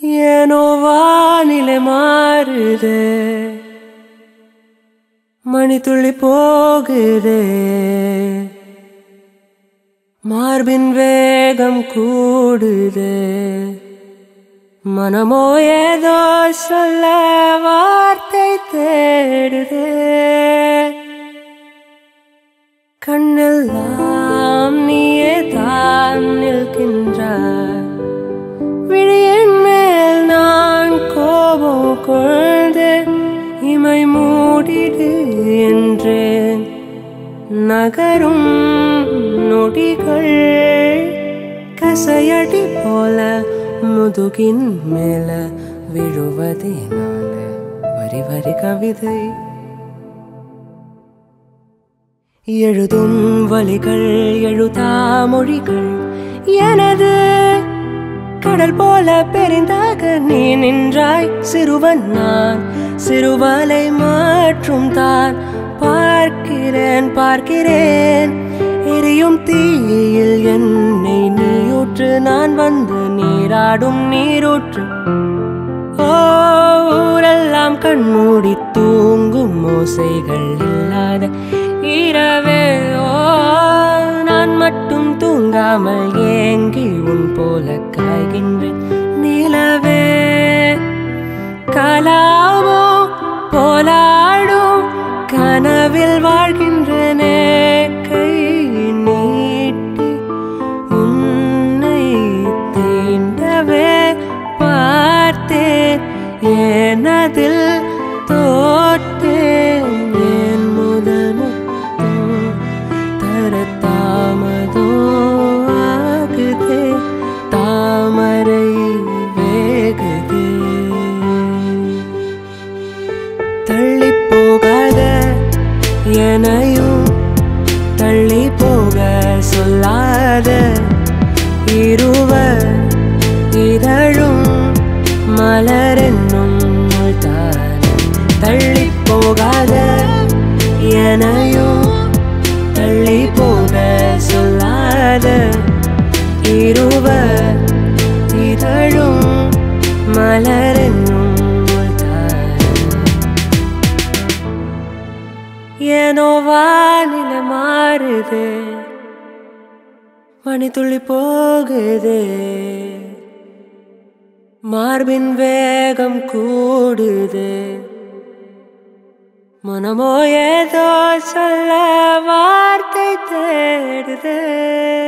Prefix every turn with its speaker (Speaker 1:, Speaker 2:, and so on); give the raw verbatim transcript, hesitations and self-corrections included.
Speaker 1: ஏனோ வானிலை மாறுதே, மணித்துளி போகுதே, மார்பின் வேகம் கூடுதே, மனமோ ஏதோ சொல்ல வார்த்தை தேடுதே. கண்ணெல்லாம் நீயே தான் நிற்கின்றாய், விழியின் மேல் நான் கோபம் கொண்டு இமை மூடிடு என்றேன். நகரும் நொடிகள் கசையடி போல முதுகின் மேல விழுவதினால வரி வரி கவிதை. எழுதும் வழிகள் எழுதா மொழிகள் எனது கடல் போல பெரிந்தாக நீ நின்றாய். சிறுவன் நான் சிறுவலை மாற்றும் தான் பார்க்கிறேன் பார்க்கிறேன். எரியும் தீயில் என்னை நீயூற்று, நான் வந்து நீராடும் நீரூற்று. ஓ ஊரெல்லாம் கண்மூடி தூங்கும் ஓசைகள் இல்லாத இரவே, ஓ நான் மட்டும் தூங்காமல் ஏங்கி உன் போல காய்கின்றேன் நிலவே. கலாவோ போலாடும் கனவில் வாழ்கின்றனே, கை நீட்டி உன்னை தீண்டவே பார்த்தேன். ஏனதில் தோற்றேன், என் முதல் முத்தம் தர தாமதோ ஆகுதே, தாமரை வேகுதே. தள்ளி போகாத எனையும் தள்ளி போக சொல்லாத இருவர் இதழும் மலரென்னும் தான். தள்ளி போகாத எனையும் தள்ளி போக சொல்லாத இருவர் இதழும் மலரென்னும் ஏனோ வானிலை மாறுதே, மணித்துளி போகுதே, மார்பின் வேகம் கூடுதே, மனமோ ஏதோ சொல்ல வார்த்தை தேடுதே.